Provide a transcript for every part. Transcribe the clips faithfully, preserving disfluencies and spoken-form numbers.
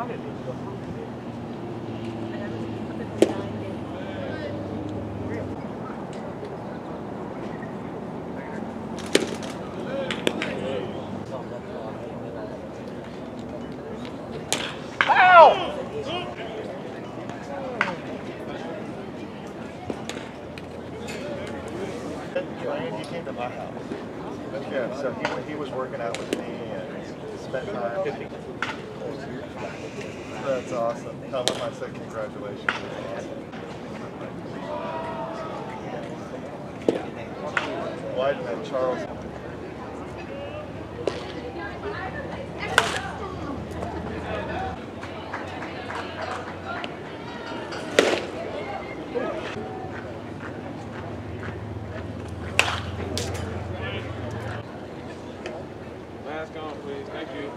He came to my house. Yeah, so he, he was working out with me and spent time. That's awesome. Tell him I said congratulations. Wyden and Charles. Mask on, please. Thank you.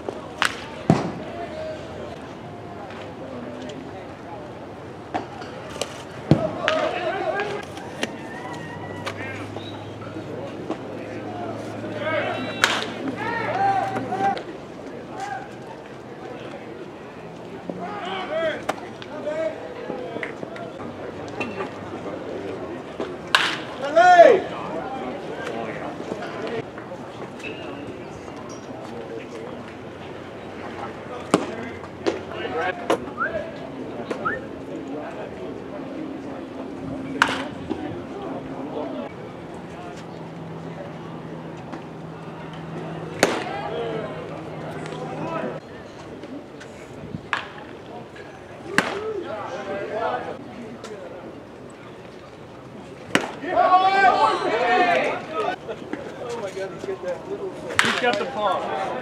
He's got the palm.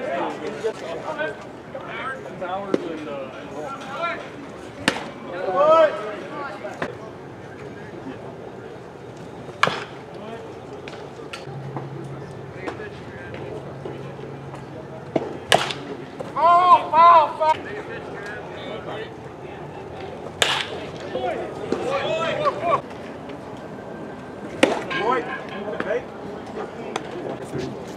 Bowers and uh, What? oh, foul, foul. Boy, hey.